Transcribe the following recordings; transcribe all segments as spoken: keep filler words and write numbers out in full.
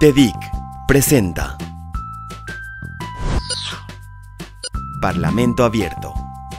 TEDIC presenta Parlamento Abierto.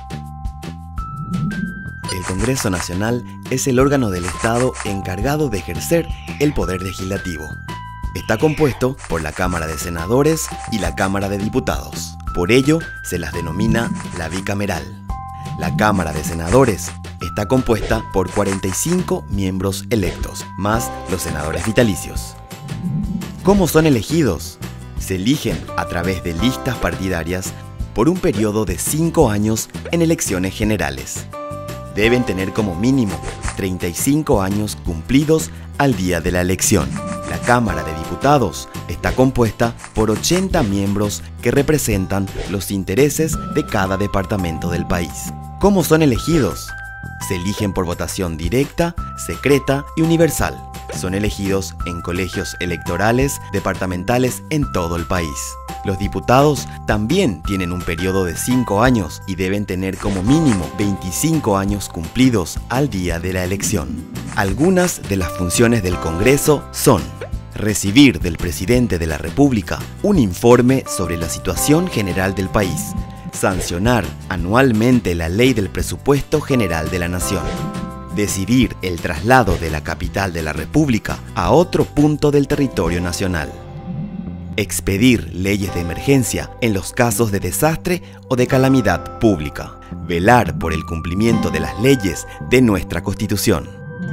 El Congreso Nacional es el órgano del Estado encargado de ejercer el poder legislativo. Está compuesto por la Cámara de Senadores y la Cámara de Diputados. Por ello, se las denomina la bicameral. La Cámara de Senadores está compuesta por cuarenta y cinco miembros electos, más los senadores vitalicios. ¿Cómo son elegidos? Se eligen a través de listas partidarias por un periodo de cinco años en elecciones generales. Deben tener como mínimo treinta y cinco años cumplidos al día de la elección. La Cámara de Diputados está compuesta por ochenta miembros que representan los intereses de cada departamento del país. ¿Cómo son elegidos? Se eligen por votación directa, secreta y universal. Son elegidos en colegios electorales departamentales en todo el país. Los diputados también tienen un periodo de cinco años y deben tener como mínimo veinticinco años cumplidos al día de la elección. Algunas de las funciones del Congreso son: recibir del Presidente de la República un informe sobre la situación general del país, sancionar anualmente la ley del presupuesto general de la Nación, decidir el traslado de la capital de la República a otro punto del territorio nacional, expedir leyes de emergencia en los casos de desastre o de calamidad pública, velar por el cumplimiento de las leyes de nuestra Constitución.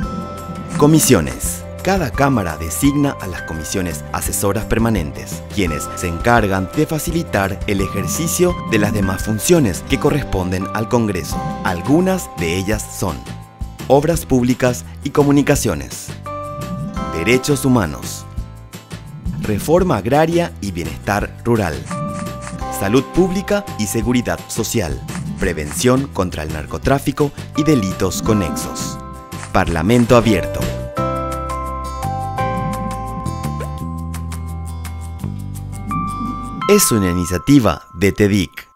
Comisiones. Cada Cámara designa a las comisiones asesoras permanentes, quienes se encargan de facilitar el ejercicio de las demás funciones que corresponden al Congreso. Algunas de ellas son: Obras Públicas y Comunicaciones, Derechos Humanos, Reforma Agraria y Bienestar Rural, Salud Pública y Seguridad Social, Prevención contra el Narcotráfico y Delitos Conexos. Parlamento Abierto. Es una iniciativa de TEDIC.